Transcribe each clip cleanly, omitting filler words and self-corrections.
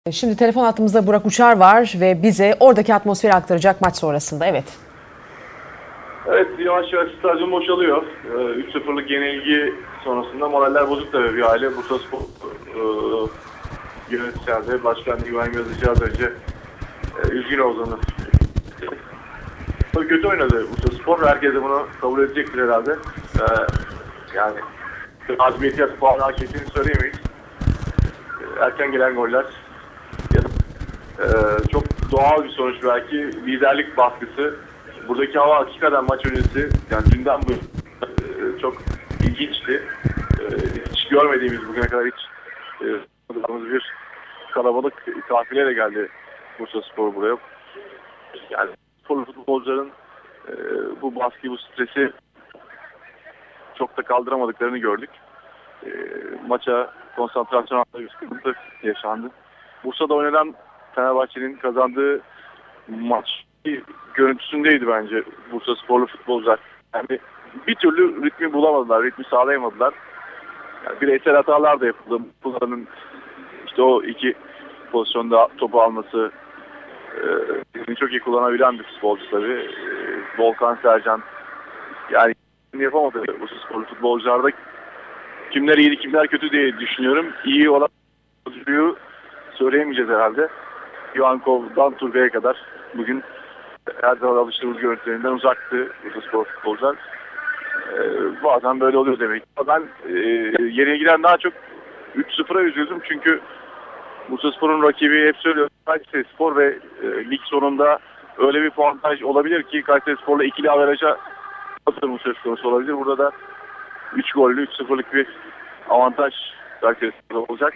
Şimdi telefon hattımızda Burak Uçar var ve bize oradaki atmosferi aktaracak maç sonrasında. Evet. Evet, yavaş yavaş stadyum boşalıyor. 3-0'lık yenilgi sonrasında moraller bozuk tabii bir aile. Bursaspor yöneticiler, Başkan İbrahim Yazıcı az önce üzgün olduğunu. Kötü oynadı Bursaspor. Herkes de bunu kabul edecektir herhalde. Yani azmiyeti puan hak ettiğini söyleyemeyiz. Erken gelen goller ya da çok doğal bir sonuç belki. Liderlik baskısı. Buradaki hava hakikaten maç öncesi, yani dünden bu çok ilginçti. Hiç görmediğimiz, bugüne kadar hiç bir kalabalık kafileyle geldi Bursaspor buraya. Yani futbolcuların bu baskıyı, bu stresi çok da kaldıramadıklarını gördük. Maça konsantrasyon altında bir sıkıntı yaşandı. Bursa'da oynanan Fenerbahçe'nin kazandığı maç görüntüsündeydi bence Bursasporlu futbolcular. Yani bir türlü ritmi bulamadılar, ritmi sağlayamadılar. Yani bireysel hatalar da yapıldı. Bunların işte o iki pozisyonda topu alması, çok iyi kullanabilen bir futbolcu tabii. Volkan Sercan. Yani yapamadı Bursasporlu futbolcularda. Kimler iyiydi, kimler kötü diye düşünüyorum. İyi olan futbolcuyu söyleyemeyeceğiz herhalde. Yuankov'dan Turgay'a kadar bugün her zaman alıştığımız görüntülerinden uzaktı Bursaspor futbolcular. Bazen böyle oluyor demek. Ben yere giren daha çok 3-0'a üzüldüm çünkü Bursaspor'un rakibi hep söylüyorum Kayserispor ve lig sonunda öyle bir puantaj olabilir ki Kayserispor'la ikili averaja durumu söz konusu olabilir. Burada da 3 gollü 3-0'lık bir avantaj Kayserispor'da olacak.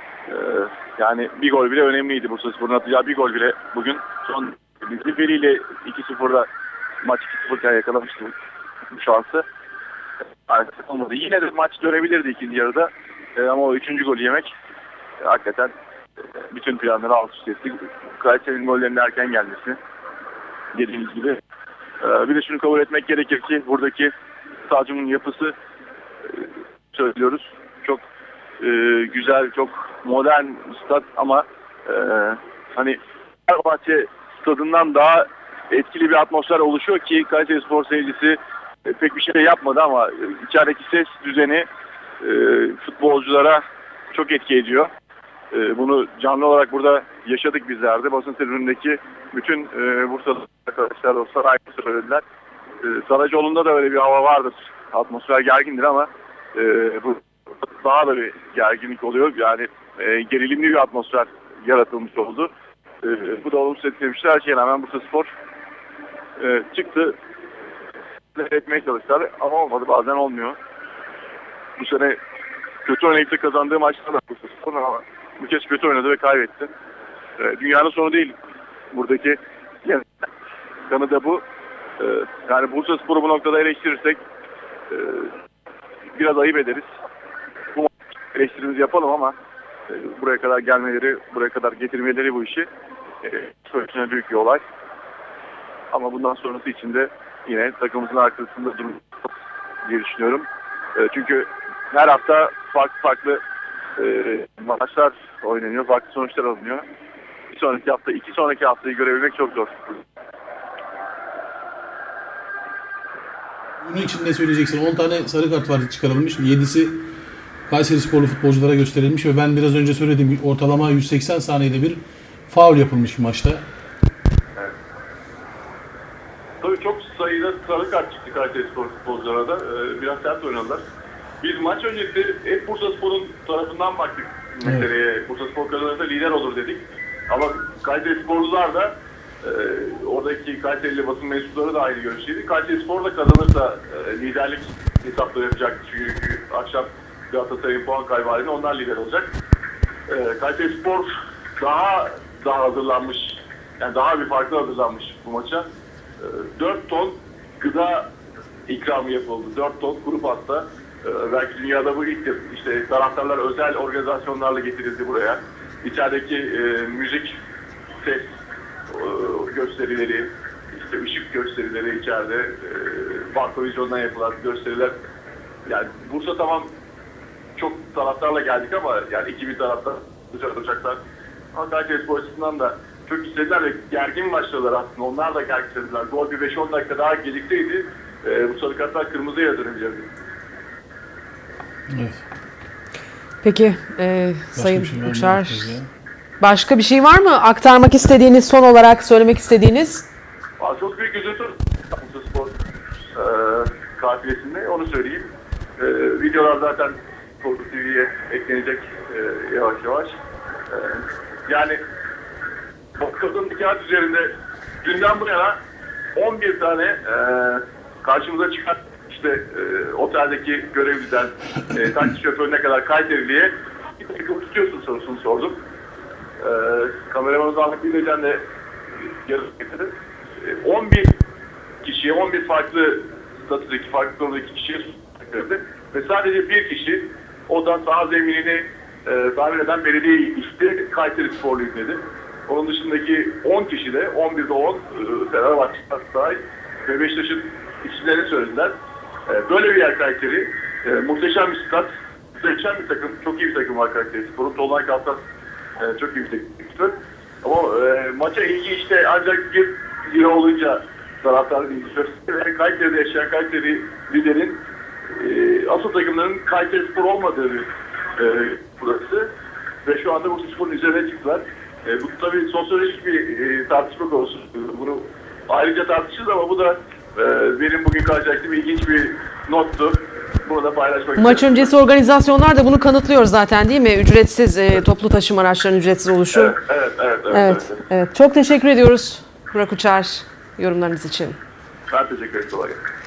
Yani bir gol bile önemliydi. Bursaspor'un atacağı bir gol bile bugün son biriyle 2-0'da maç 2-0'ken yakalamıştı bu şansı. Olmadı. Yine de maç dönebilirdi ikinci yarıda. Ama o üçüncü golü yemek hakikaten bütün planları alt üst etti. Kayseri'nin gollerinin erken gelmesi dediğimiz gibi. Bir de şunu kabul etmek gerekir ki buradaki stadyumun yapısı söylüyoruz. Çok güzel, çok modern stat ama hani Fenerbahçe stadından daha etkili bir atmosfer oluşuyor ki Kayserispor seyircisi pek bir şey yapmadı ama içerideki ses düzeni futbolculara çok etki ediyor. Bunu canlı olarak burada yaşadık bizler de. Basın tribünündeki bütün Bursalı arkadaşlar, dostlar aynı söylediler. Saracoğlu'nda da öyle bir hava vardır. Atmosfer gergindir ama bu daha da bir gerginlik oluyor. Yani gerilimli bir atmosfer yaratılmış oldu. Bu da olumsuz etkilemişti. Her şeye rağmen Bursaspor çıktı. Etmeye çalıştılar ama olmadı. Bazen olmuyor. Bu sene kötü oynayıp da kazandığı maçta da Bursaspor ama bu kez kötü oynadı ve kaybetti. Dünyanın sonu değil. Buradaki kanı da bu. Yani Bursaspor'u bu noktada eleştirirsek biraz ayıp ederiz. Bu eleştirimizi yapalım ama buraya kadar gelmeleri, buraya kadar getirmeleri bu işi söylesene büyük bir olay. Ama bundan sonrası için de yine takımımızın arkasında durur diye düşünüyorum. Çünkü her hafta farklı maçlar oynanıyor, farklı sonuçlar alınıyor. İki sonraki haftayı görebilmek çok zor. Bunun için ne söyleyeceksin? 10 tane sarı kart var çıkarılmış. 7'si Kayserisporlu futbolculara gösterilmiş ve ben biraz önce söylediğim ortalama 180 saniyede bir faul yapılmış maçta. Evet. Tabii çok sayıda sarı kart çıktı Kayserispor futbolculara da. Biraz sert oynadılar. Biz maç öncesi hep Bursaspor'un tarafından baktık meseleye. Evet. Bursaspor kazanırsa lider olur dedik. Ama Kayserisporlular da oradaki Kayserili basın mensupları da aynı görüşteydi. Kayserispor da kazanırsa liderlik hesapları yapacak. Çünkü akşam Galatasaray'ın puan kaybı halinde onlar lider olacak. Kayserispor daha hazırlanmış. Yani daha bir farklı hazırlanmış bu maça. 4 ton gıda ikramı yapıldı. 4 ton kuru pasta. Belki dünyada bu ilktir. İşte taraftarlar özel organizasyonlarla getirildi buraya. İçerideki müzik, ses gösterileri, işte ışık gösterileri içeride, banko vizyondan yapılan gösteriler. Yani Bursa tamam çok taraftarla geldik ama yani 2000 taraftar uçaklar Ama Kayseri Spor açısından da çok istediler ve gergin başladılar aslında. Onlar da gergin istediler. Gol bir 5-10 dakika daha gecikseydi bu sarı kartlar kırmızıya dönebilirdi. Evet. Peki Sayın bir şey var mı? Uçar, başka bir şey var mı aktarmak istediğiniz, son olarak söylemek istediğiniz? Çok büyük üzüntü Bursa Spor kafilesinde, onu söyleyeyim. Videolar zaten Spor TV'ye eklenecek yavaş yavaş. Yani kadın kağıt üzerinde dünden bu yana 11 tane karşımıza çıkan işte oteldeki görevliden taksi şoförüne kadar Kayserili'ye bir takım tutuyorsun sorusunu sordum. Kameramanımız Ahmet Bilgecan de yarısı getirdi. 11 kişiye, 11 farklı statüdeki, farklı konudaki kişiye tutuldu. Ve sadece bir kişi, o da saha zeminini tahmin eden belediye işte Kayseri Sporluyum dedi. Onun dışındaki 10 kişi de, 11'de 10 Fenerbahçe, Galatasaray ve Beşiktaş'ın isimlerini söylediler. Böyle bir yer Kayseri. Muhteşem bir stat, muhteşem bir takım, çok iyi bir takım var Kayseri Spor'un. Tolunay Kaltas çok iyi bir takım. Ama maça ilgi işte ancak bir lira olunca taraftarın ilgisi. Ve Kayseri'de yaşayan Kayseri liderin asıl takımların Kayseri Spor olmadığı burası. Ve şu anda Bursa Spor'un üzerine çıktılar. Bu tabii sosyolojik bir tartışma konusu. Bunu ayrıca tartışırız ama bu da benim bugün karşılaştığım ilginç bir nottu. Bunu da paylaşmak istedim. Maç öncesi organizasyonlar da bunu kanıtlıyor zaten, değil mi? Ücretsiz toplu taşıma araçlarının ücretsiz oluşu. Evet. Evet. Çok teşekkür ediyoruz Burak Uçar yorumlarınız için. Ben teşekkür ederim.